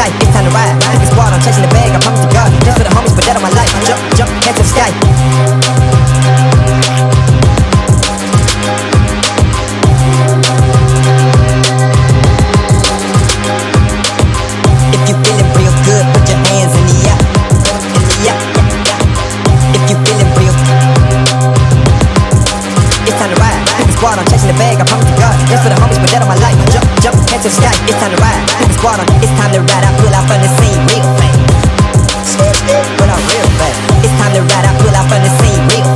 sky, it's time to ride. Big squad, I'm chasing the bag, I promise to God. Just for the homies, but that on my life. Jump, jump, hands to the sky. If you feeling real good, put your hands in the air. In the air. If you feeling real, it's time to ride. Big squad, I'm chasing the bag, I promise to God. Just for the homies, but that on my life. Jump, jump, hands to the sky, it's time to ride. Big squad, it's time to ride. I pull out from the scene real fast. Pull out real fast. It's time to ride. I pull out from the scene real fast.